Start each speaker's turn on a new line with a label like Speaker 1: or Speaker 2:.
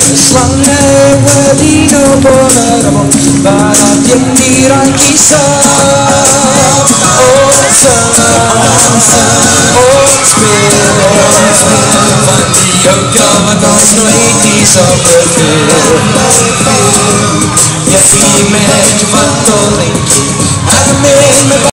Speaker 1: Slanne di nopolaramo para tiendirai chissà oh van die ook kan ons nooit iets op de veel je vier met je van